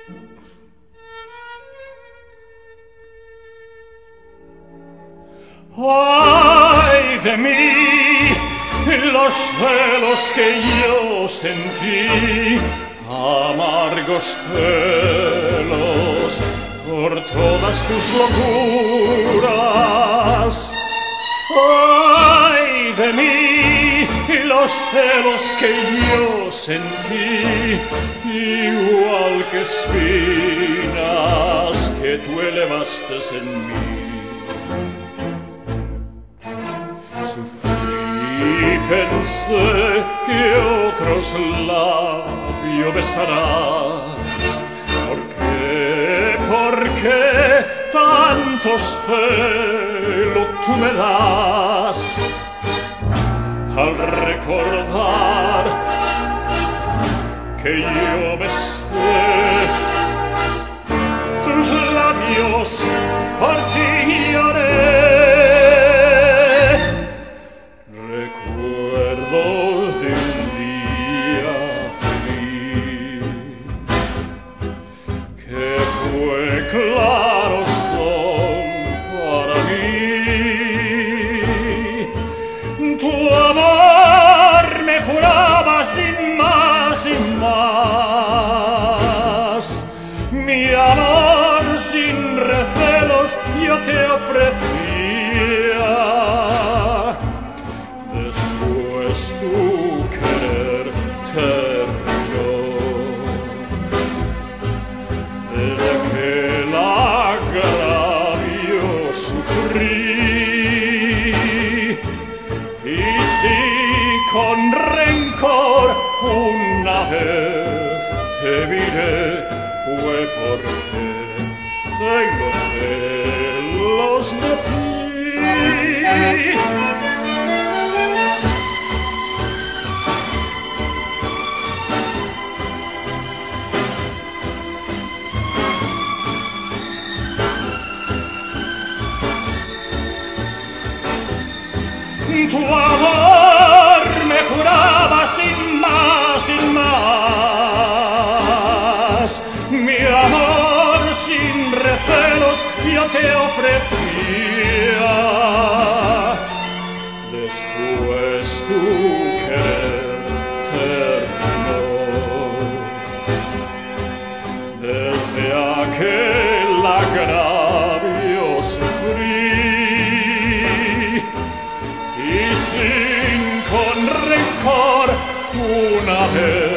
Ay de mí, los celos que yo sentí, amargos celos por todas tus locuras. Ay de mí, los celos que yo sentí, igual que espinas que tú elevaste en mí. Sufrí, pensé que otros labios besarás. ¿Por qué tantos celos tú me das? Al recordar que yo besé tus labios, por ti lloré. Recuerdos de un día feliz que fue claro sol para mí. Tu amor me juraba sin más y más. Mi amor sin recelos yo te ofrecía. Después tu querer terminó. Desde aquel agravio sufrí. Y si con rencor una vez te miré, fue porque tengo celos de ti. Tu amor me juraba sin más y más. Mi amor sin recelos yo te ofrecía. Después tu querer terminó. Desde aquel agravio sufrí. Y sin con rencor una vez